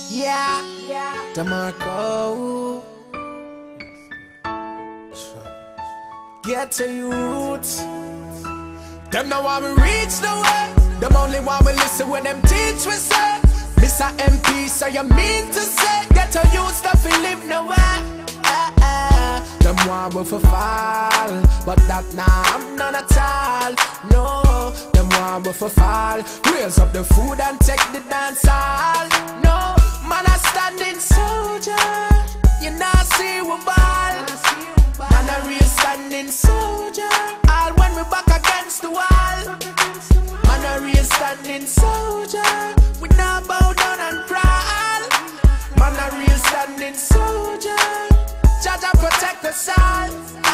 Yeah, DeMarco. Get to youths. Them know how we reach the way. Them only want we listen when them teach we say. Mr. MP, so you mean to say get to youth stuff and live nowhere. Them want we for fall, but that nah, I'm none at all. No, them want we for fall. Raise up the food and take the dance hall. No, man a standing soldier. You not see we ball. Man a real standing soldier. All when we back against the wall. Man a real standing soldier. We not bow down and crawl. Man a real standing soldier. Jaja protect us all.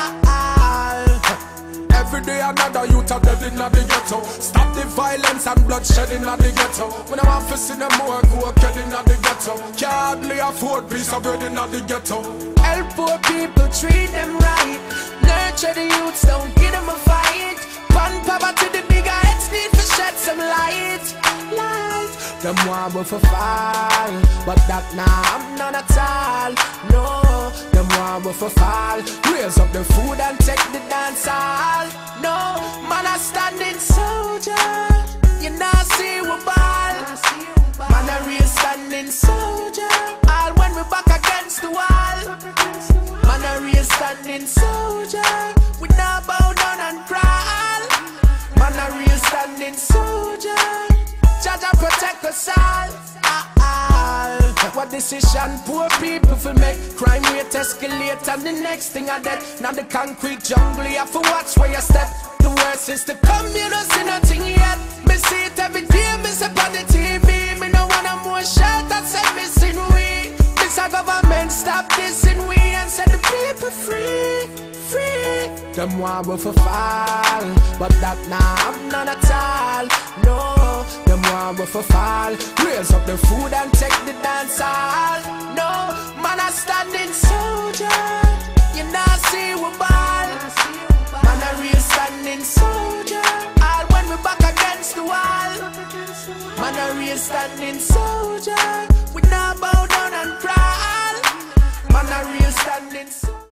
Every day another youth are dead in the ghetto. Stop the violence and bloodshed in the ghetto. When I want to see them more go killed in the ghetto. Can't hardly afford piece of bread in the ghetto. Help poor people, treat them right. Nurture the youths, don't give them a fight. Pun poverty, the bigger heads need to shed some light. Them want we for fall, but that nah, I'm none at all. No, them want we for fall. Raise up the food and take the dance hall. No, man a standing soldier. You not see we ball. Man a real standing soldier. All when we back against the wall. Man a real standing soldier. We not bow down and crawl. Man a real standing soldier. Jaja protect us all. What decision poor people will make? Crime rate escalate and the next thing I dead. Now the concrete jungle, you have to watch where you step. The worst is to come, you don't see nothing yet. Me see it every day, me see on the TV. Me no want more shot that say missing we. This a government stop dissing we and set the people free, free. Them want we for fall, but that nah, I'm none at all. No, them want we for fall. Raise up the food and take the dance hall. No, man a standing soldier. You not see we ball. Man a real standing soldier. All when we back against the wall. Man a real standing soldier. We not bow down and crawl. Man a real standing soldier.